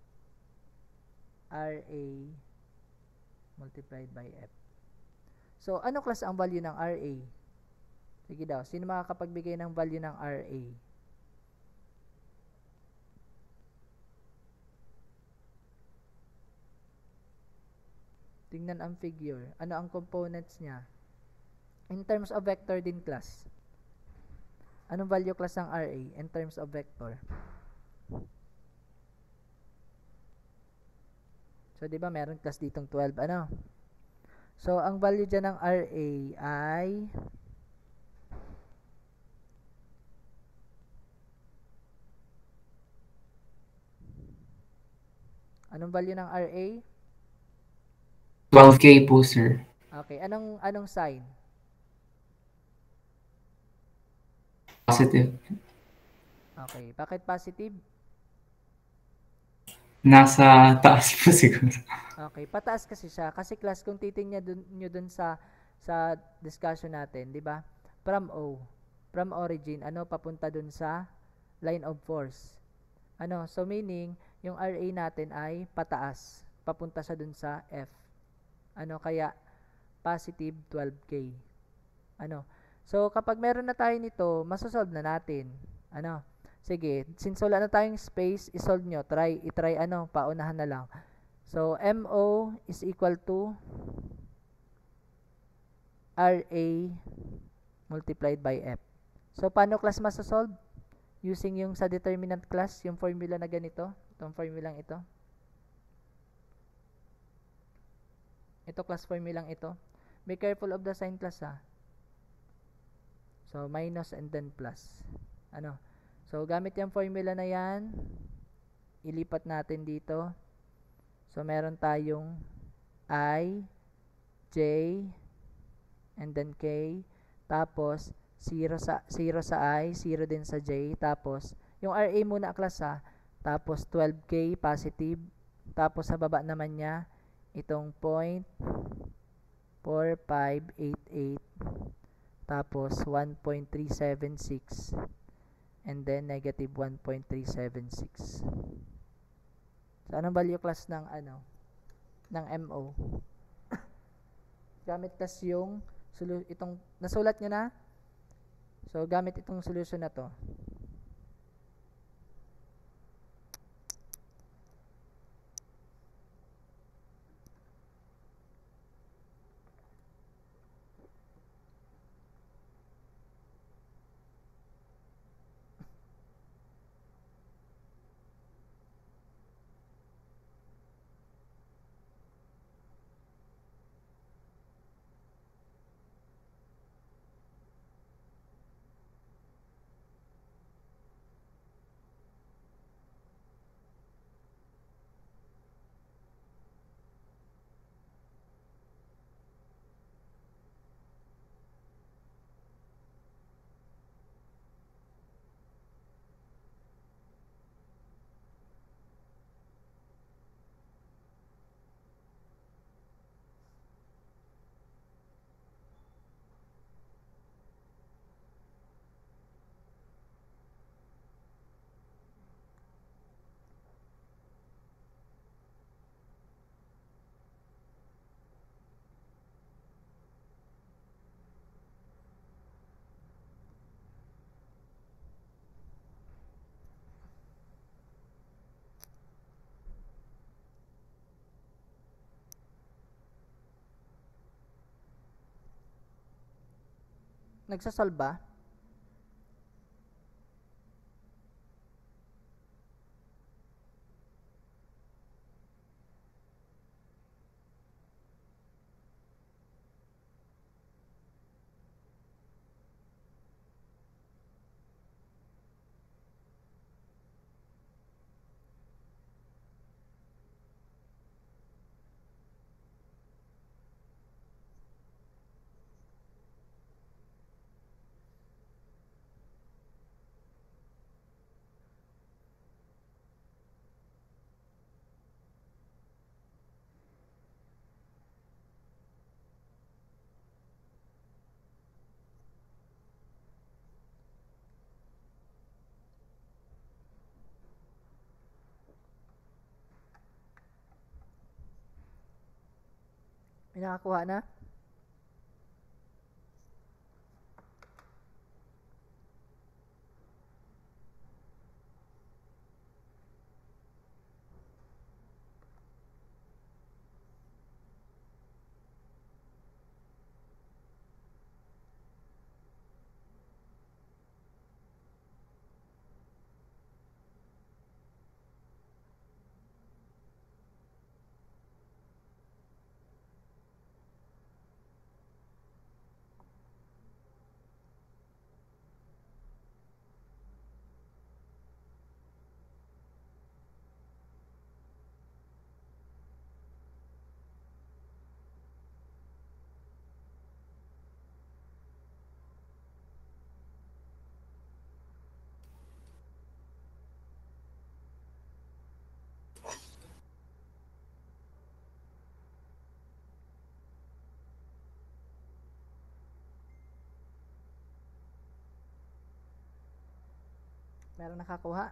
R A multiplied by F. So, ano class ang value ng R A? Sige daw. Sino makakapagbigay ng value ng R A? Tingnan ang figure. Ano ang components niya? In terms of vector din class. Anong value class ng R A in terms of vector? So, di ba meron class ditong twelve, ano? So, ang value dyan ng R A ay anong value ng R A? twelve K po, sir. Okay, anong anong sign? Positive. Okay, bakit positive? Nasa taas po siguro. Okay, pataas kasi siya. Kasi class, kung titingnan dun, nyo dun sa, sa discussion natin, di ba? From O, from origin, ano, papunta dun sa line of force. Ano, so meaning, yung R A natin ay pataas. Papunta siya dun sa F. Ano, kaya, positive twelve K. Ano, so kapag meron na tayo nito, masosolve na natin. Ano, sige, since wala na tayong space, isolve nyo. Try, itry ano, paunahan na lang. So, M O is equal to R A multiplied by F. So, paano class masasolve? Using yung sa determinant class, yung formula na ganito. Itong formulang ito. Ito class formulang ito. Be careful of the sign class ha. So, minus and then plus. Ano? So, gamit yung formula na yan. Ilipat natin dito. So, meron tayong I, J, and then K. Tapos, zero sa, zero sa I, zero din sa J. Tapos, yung R A muna class ha. Tapos, twelve K positive. Tapos, sa baba naman niya, itong point four five eight eight. Tapos, one point three seven six. And then, negative one point three seven six. So, anong value class ng, ano, ng M O? Gamit class yung, itong, nasulat nyo na? So, gamit itong solution na to. Nagsasolve ba? May nakakuha na? Meron nakakuha?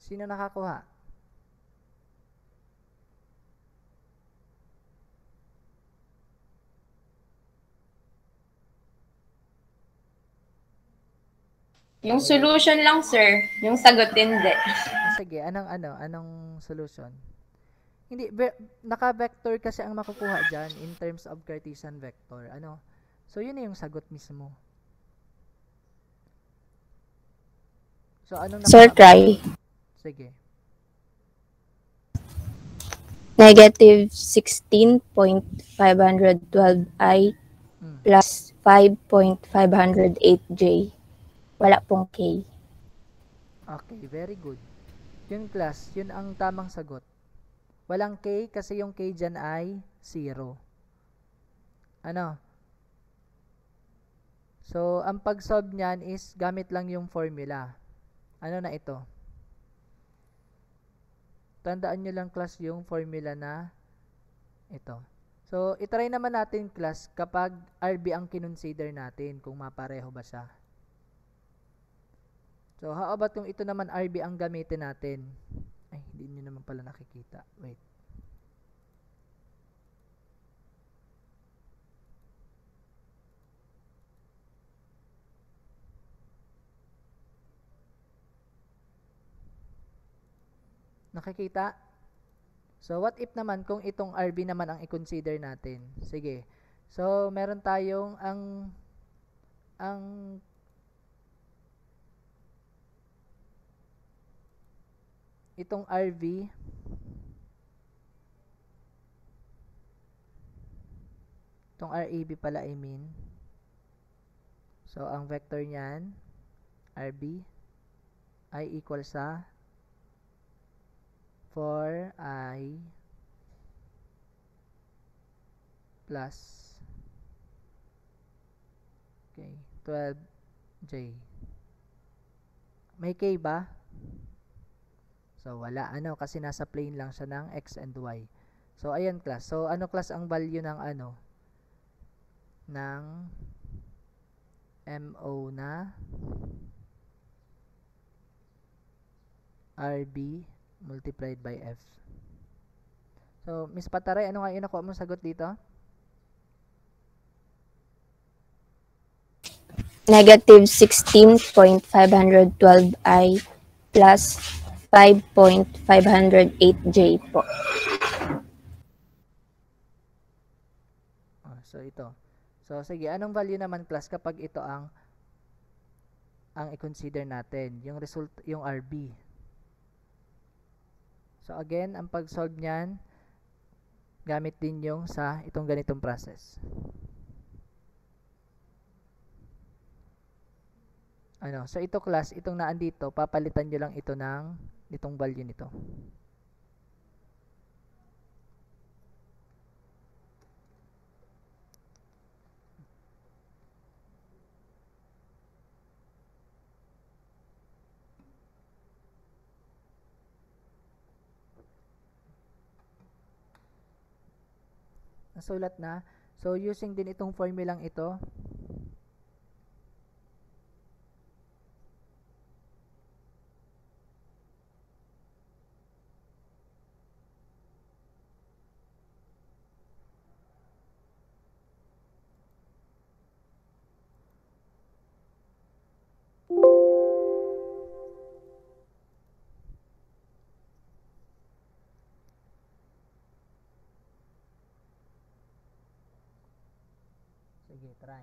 Sino nakakuha? Yung solution lang, sir. Yung sagot hindi. Ah, sige, anong ano, anong solution? Hindi, ve- naka-vector kasi ang makukuha dyan in terms of Cartesian vector. Ano? So, yun na yung sagot mismo. So, anong Sir, nakuha mo? try. Sige. Negative sixteen point five one two i Mm. plus five point five zero eight j. Wala pong k. Okay, very good. Yun class, yun ang tamang sagot. Walang k kasi yung k dyan ay zero. Ano? So, ang pag-solve niyan is gamit lang yung formula. Ano na ito? Tandaan nyo lang class yung formula na ito. So, itry naman natin class kapag R B ang kinonsider natin kung mapareho ba siya. So, how about kung ito naman R B ang gamitin natin? Ay, hindi nyo naman pala nakikita. Wait. Nakikita? So, what if naman kung itong R B naman ang i-consider natin? Sige. So, meron tayong ang ang itong R V itong R A B pala I mean. So, ang vector niyan R B ay equal sa four i plus okay, twelve j. May k ba? So, wala. Ano? Kasi nasa plane lang siya ng x and y. So, ayan class. So, ano class ang value ng ano? Ng mo na R B multiplied by F. So, Miss Pataray, ano nga yung nakuha mong sagot dito? Negative sixteen point five one two i plus five point five zero eight j po. Oh, so, ito. So, sige. Anong value naman class kapag ito ang ang i-consider natin? Yung result, yung R B. So, again, ang pag-solve niyan, gamit din yung sa itong ganitong process. Ano? So, ito class, itong naandito, papalitan nyo lang ito ng itong value nito. Nasulat na. So, using din itong formulang ito, sige, try.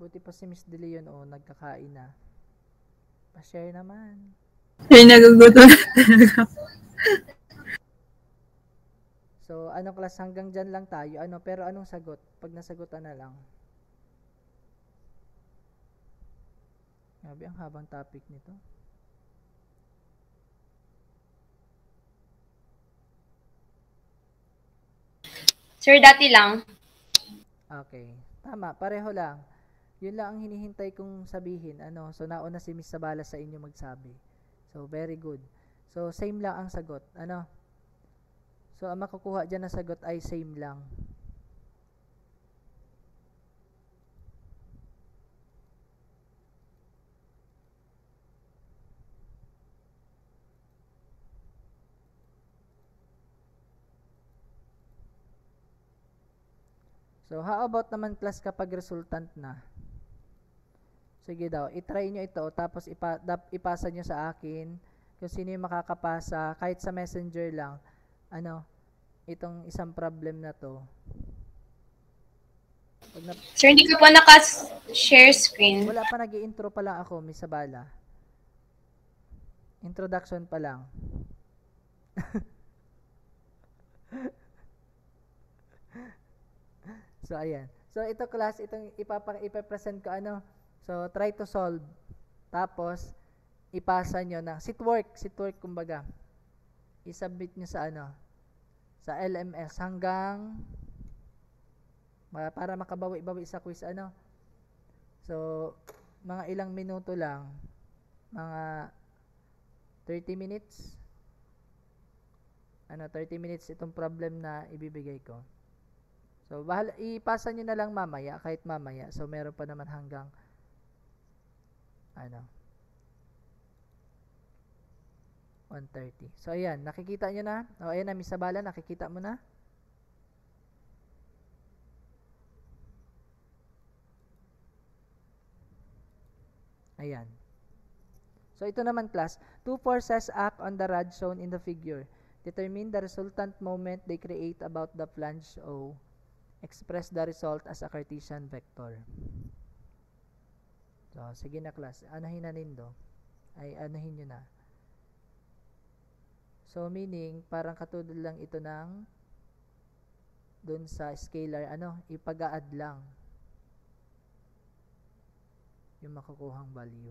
Buti pa si Miss De Leon, oh, nagkakain na. Pa-share naman. Ay, nagugutom na talaga. So, ano class, hanggang dyan lang tayo. Ano, pero anong sagot? Pag nasagutan na lang. Grabe, ang habang topic nito. Sir, dati lang. Okay. Tama, pareho lang. Yun lang ang hinihintay kong sabihin. Ano, so nauna si Miss Sabala sa inyo magsabi. So, very good. So, same lang ang sagot. Ano? So, ang makukuha dyan na sagot ay same lang. So, how about naman class kapag resultant na? Sige daw, itry nyo ito, tapos ipa, dap, ipasa nyo sa akin kung sino yung makakapasa, kahit sa messenger lang, ano, itong isang problem na to. Pag na, Sir, hindi ko po naka-share screen. wala pa, nag-i-intro pa lang ako, Miss Sabala. Introduction pa lang. So, ayan. So, ito class, itong ipapang ipapresent ko, ano, so, try to solve. Tapos, ipasa nyo na, sit work, sit work, kumbaga. I-submit nyo sa, ano, sa L M S hanggang, para makabawi-bawi sa quiz, ano. So, mga ilang minuto lang, mga thirty minutes. Ano, thirty minutes itong problem na ibibigay ko. So, bahal, ipasa nyo na lang mamaya, kahit mamaya. So, meron pa naman hanggang, ano, one thirty. So, ayan, nakikita nyo na? O, ayan na, Miss Sabala, nakikita mo na? Ayan. So, ito naman, class. Two forces act on the rod shown in the figure. Determine the resultant moment they create about the flange O. Express the result as a Cartesian vector. So, sige na class. Anahin na nindo. Ay, anahin nyo na. So, meaning, parang katulad lang ito ng dun sa scalar, ano, ipag-a-add lang yung makukuhang value.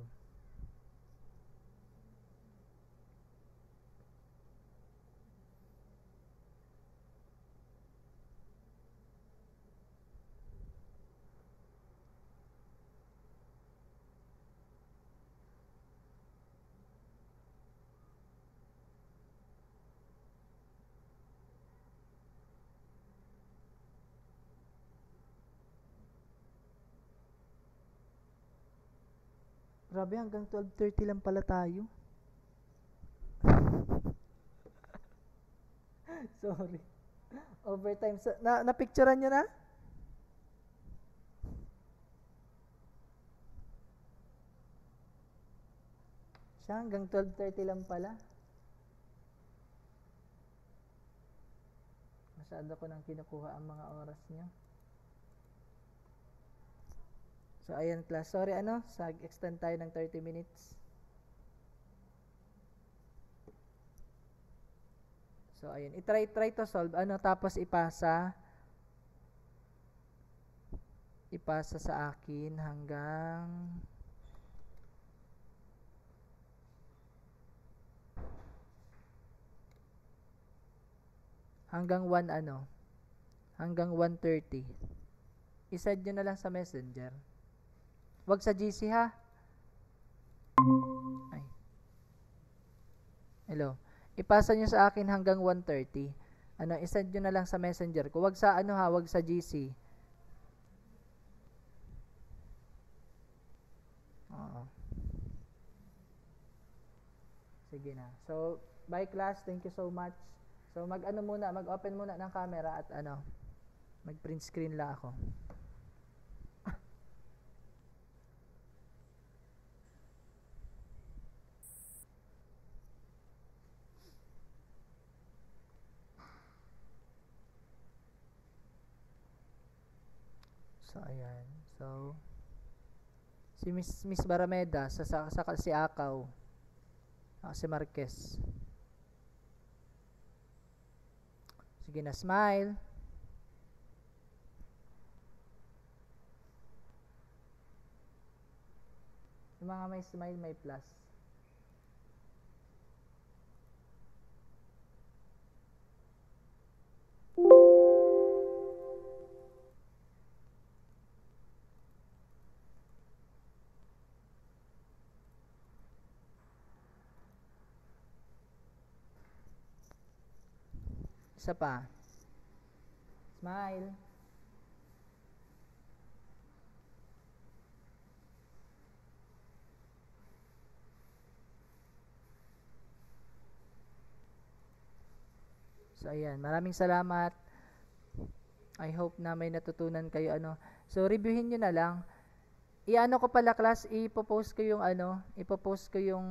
Grabe, hanggang twelve thirty lang pala tayo. Sorry. Overtime. So, na, na-picturean nyo na? Siya, hanggang twelve thirty lang pala. Masyado ko nang kinukuha ang mga oras niya. So, ayan class. Sorry, ano? Sag-extend tayo ng thirty minutes. So, ayan. I-try try to solve. Ano? Tapos, ipasa. Ipasa sa akin hanggang hanggang one, ano? Hanggang one thirty. I-send nyo na lang sa messenger. Wag sa G C, ha? Ay. Hello. Ipasa nyo sa akin hanggang one thirty. Ano, isend nyo na lang sa messenger ko. Wag sa, ano ha, wag sa G C. Oo. Sige na. So, bye class. Thank you so much. So, mag-ano muna, mag-open muna ng camera at ano, mag-print screen lang ako. So, ayan. So, Si Miss Miss Barameda, sa, sa, sa si Akaw. Ah, si Marquez. Sige na, smile. Yung mga may smile, may plus. Isa pa. Smile. So, ayan. Maraming salamat. I hope na may natutunan kayo. Ano. So, reviewin nyo na lang. I-ano ko pala, class, ipopost ko yung ano, ipopost ko yung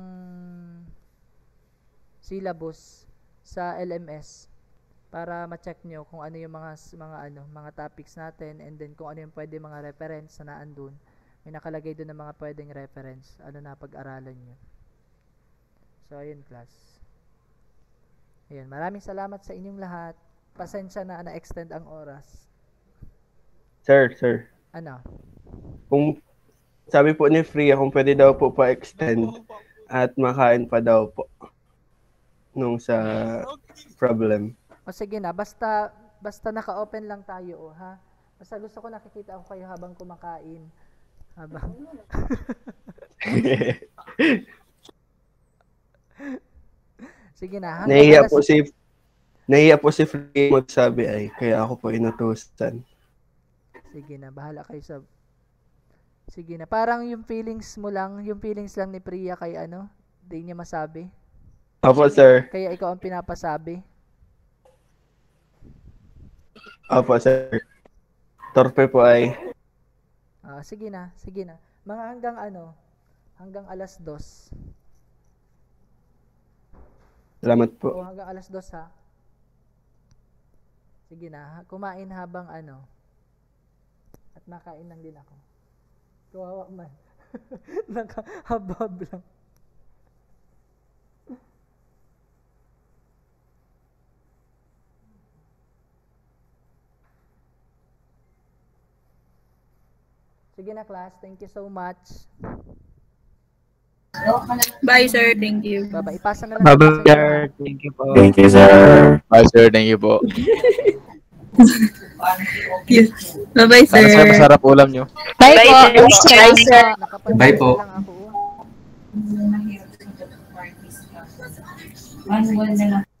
syllabus sa L M S para ma-check nyo kung ano yung mga mga ano, mga topics natin, and then kung ano yung pwede mga reference na naandun. May nakalagay doon ng mga pwedeng reference, ano na pag-aralan nyo. So, ayun, class. Ayun, maraming salamat sa inyong lahat. Pasensya na na-extend ang oras. Sir, sir. Ano? Kung sabi po ni Freya kung pwede daw po pa-extend at makain pa daw po nung sa problem. O sige na, basta basta naka-open lang tayo, oh, ha? Basta gusto ko nakikita ako kayo habang kumakain. Habang Sige na. Nahiya po si Nahiya po si Freya magsabi ay kaya ako po inutusan. Sige na, bahala kayo sa Sige na. Parang yung feelings mo lang, yung feelings lang ni Priya kay ano, hindi niya masabi. Opo, sir. Kaya ikaw ang pinapasabi. Opo, sir. Torpe po ay. Ah, sige na, sige na. Mga hanggang ano, hanggang alas dos. Salamat po. O hanggang alas dos, ha. Sige na, kumain habang ano. At nakain lang din ako. Kawawa man. Nakahabab lang. Sige na, class. Thank you so much. Bye, sir. Thank you. Bye-bye. Ipasa na lang. Bye-bye, sir. Thank you po. Thank you, sir. Bye, sir. Thank you po. Yes. Bye-bye, sir. Sana sir, masarap ulam nyo. Bye po. Bye, sir. Bye po. Lang ako. Oh.